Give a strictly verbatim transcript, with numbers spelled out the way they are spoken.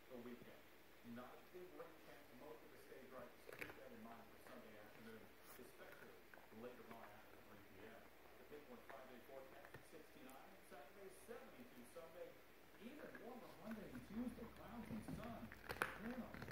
the weekend. Not a big rain chance for most of the state, right? So keep that in mind for Sunday afternoon, especially later on after three p m. The Pinpoint five-day forecast, sixty-nine. Saturday, seventy-two. Sunday, even warmer Monday and Tuesday. Clouds and sun. Then